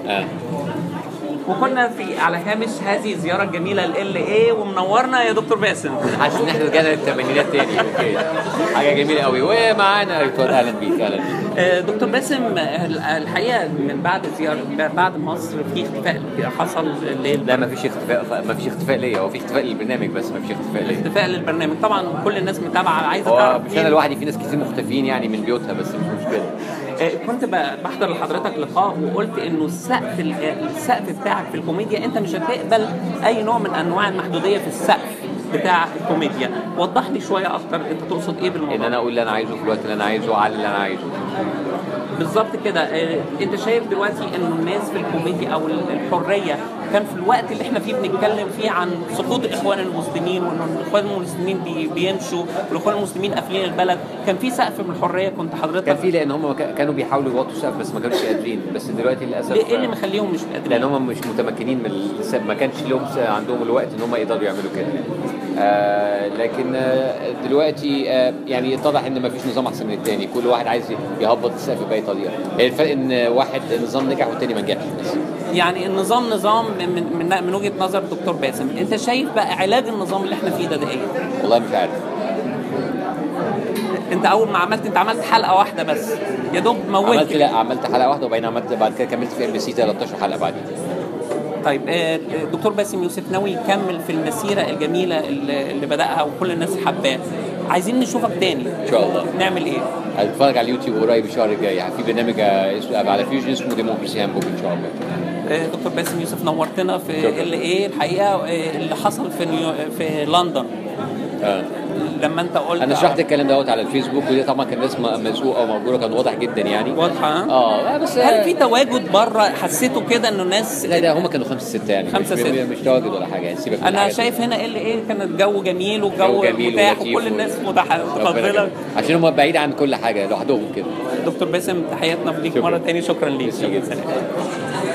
وكنا على هامش هذه الزياره الجميله ال ايه ومنورنا يا دكتور باسم. حاسس ان احنا رجعنا للثمانينات تاني. اوكي، حاجه جميله قوي. ومعانا اهلا بيك. اهلا بيك دكتور باسم. الحقيقه من بعد مصر في اختفاء حصل. لا ما فيش اختفاء، ما فيش اختفاء ليا، هو في اختفاء للبرنامج بس ما فيش اختفاء ليا. اختفاء للبرنامج طبعا، كل الناس متابعه عايزه تعرف. مش انا لوحدي، في ناس كتير مختفيين يعني من بيوتها، بس مش مشكله. كنت بحضر لحضرتك لقاء وقلت انه السقف بتاعك في الكوميديا انت مش هتقبل اي نوع من انواع المحدوديه في السقف بتاع الكوميديا. وضح لي شويه اكتر انت تقصد ايه بالموضوع؟ ان انا اقول اللي انا عايزه في الوقت اللي انا عايزه على اللي انا عايزه بالظبط كده. انت شايف دلوقتي انه الناس في الكوميديا او الحريه كان في الوقت اللي احنا فيه بنتكلم فيه عن سقوط الاخوان المسلمين وان الاخوان المسلمين بيمشوا والاخوان المسلمين قافلين البلد، كان في سقف من الحريه كنت حضرتك؟ كان في، لان هم كانوا بيحاولوا يوطوا السقف بس ما كانوش قادرين. بس دلوقتي للاسف ايه اللي مخليهم مش قادرين؟ لان هم مش متمكنين من ما كانش لهم عندهم الوقت ان هم يقدروا يعملوا كده. لكن دلوقتي يعني اتضح ان ما فيش نظام احسن من الثاني، كل واحد عايز يهبط السقف باي طريقه. هي الفرق ان واحد نظام نجح والثاني ما نجحش بس. يعني النظام نظام من وجهه نظر دكتور باسم، انت شايف بقى علاج النظام اللي احنا فيه ده ايه؟ والله مش عارف. انت اول ما عملت عملت حلقه واحده بس يا دوب موتت. عملت حلقه واحده وبعدين بعد كده كملت في MBC 13 حلقه بعدين. طيب دكتور باسم يوسف ناوي يكمل في المسيره الجميله اللي بدأها وكل الناس حباه. عايزين نشوفك تاني ان شاء الله. نعمل ايه؟ هتتفرج على اليوتيوب قريب الشهر الجاي في برنامج على فيوجن اسمه ديموكراسي هاند بوك ان شاء الله. دكتور باسم يوسف نورتنا في ايه الحقيقه اللي حصل في لندن. لما انت قلت انا شرحت الكلام دوت على الفيسبوك، ودي طبعا كان ناس مسؤوله او موجوده، كان واضح جدا يعني. واضحه. بس هل في تواجد بره حسيته كده انه الناس؟ لا هم كانوا 5-6 يعني. 5-6 مش تواجد ولا حاجه يعني. سيبك. انا شايف هنا ايه كانت جو جميل وجو متاح وكل الناس متقبله عشان هم بعيد عن كل حاجه لوحدهم كده. دكتور باسم تحياتنا ليك مره ثانيه. شكرا ليك.